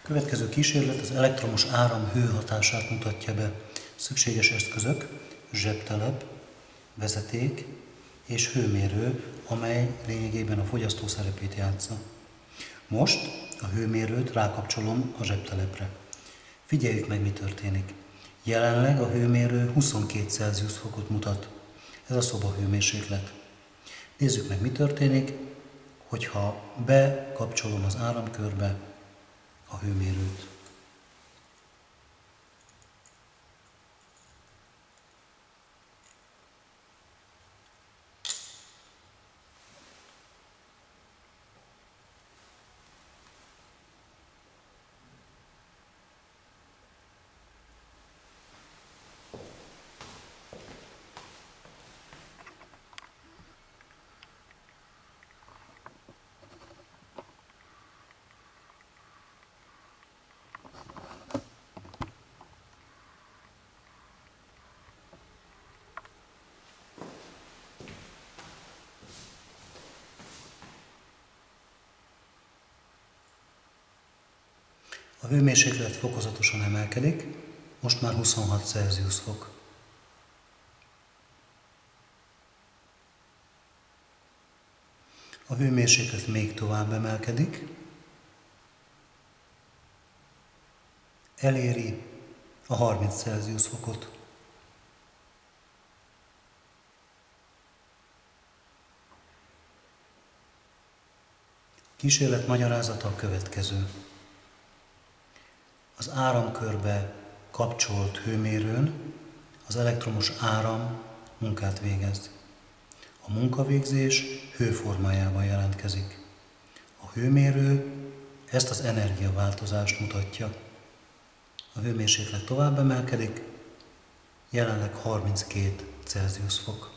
Következő kísérlet az elektromos áram hő hatását mutatja be. Szükséges eszközök, zsebtelep, vezeték és hőmérő, amely lényegében a fogyasztó szerepét játsza. Most a hőmérőt rákapcsolom a zsebtelepre. Figyeljük meg, mi történik. Jelenleg a hőmérő 22 Celsius fokot mutat. Ez a szoba hőmérséklet. Nézzük meg, mi történik, hogyha bekapcsolom az áramkörbe a hőmérőt. A hőmérséklet fokozatosan emelkedik, most már 26 Celsius fok. A hőmérséklet még tovább emelkedik, eléri a 30 Celsius fokot. Kísérlet magyarázata a következő. Az áramkörbe kapcsolt hőmérőn az elektromos áram munkát végez. A munkavégzés hőformájában jelentkezik. A hőmérő ezt az energiaváltozást mutatja. A hőmérséklet tovább emelkedik, jelenleg 32 Celsius fok.